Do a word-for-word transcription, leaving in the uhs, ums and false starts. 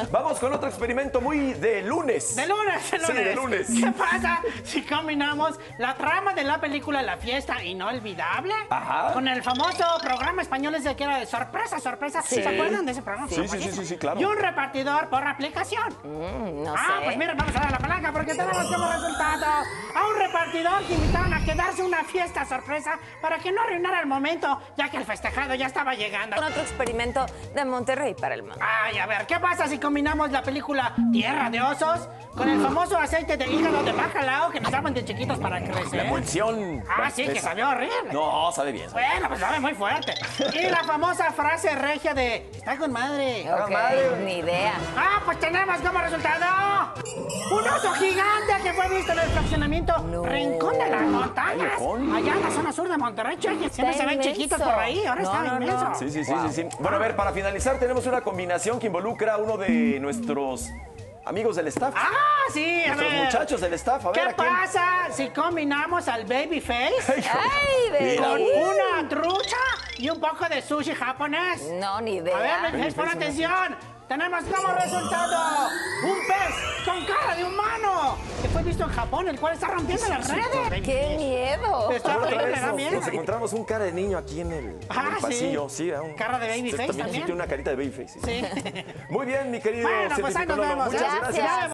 Vamos con otro experimento muy de lunes. De lunes, de lunes. Sí, de lunes. ¿Qué pasa si combinamos la trama de la película La Fiesta Inolvidable Ajá. con el famoso programa español ese que era de sorpresa, sorpresa? Sí. ¿Se acuerdan de ese programa? Sí, sí, sí, sí, sí, claro. Y un repartidor por aplicación. Mm, no ah, sé. pues miren, vamos a dar la palanca porque tenemos como resultado a un repartidor que invitaron a quedarse una fiesta sorpresa para que no arruinara el momento, ya que el festejado ya estaba llegando. Con otro experimento de Monterrey para el mundo. Ay, a ver, ¿qué pasa si combinamos la película Tierra de Osos con el famoso aceite de hígado de bacalao que nos daban de chiquitos para crecer? La emulsión. Ah, sí, que sabe horrible. No, sabe bien. Sabe. Bueno, pues sabe muy fuerte. Y la famosa frase regia de está con madre. Ok, madre. ni idea. Ah, pues tenemos como resultado un oso gigante que fue visto en el fraccionamiento No. Rincón de las Montañas. Rincón. Allá en la zona sur de Monterrey, cheque. Siempre se ven inmenso. chiquitos por ahí, ahora No, está no, no. inmenso. Sí, sí, sí, sí, sí. Bueno, a ver, para finalizar tenemos una combinación que involucra a uno de nuestros amigos del staff. Ah, sí, a Nuestros ver. muchachos del staff. A ver, ¿Qué ¿a quién? pasa si combinamos al Babyface ¡Ay, con baby! una trucha y un poco de sushi japonés? No, ni idea. A ver, Babyface, pon atención. Tenemos como resultado un pez con cara de humano que fue visto en Japón, el cual está rompiendo las redes. ¡Qué miedo! Está Otra horrible, vez da nos, miedo. nos encontramos un cara de niño aquí en el, en Ah, el sí. pasillo. Sí, un- Cara de Babyface También también. tiene una carita de babyface. Sí. Sí. Muy bien, mi querido Bueno, pues ahí nos científico Lolo. vemos. Muchas ¿eh? gracias. Gracias. Ya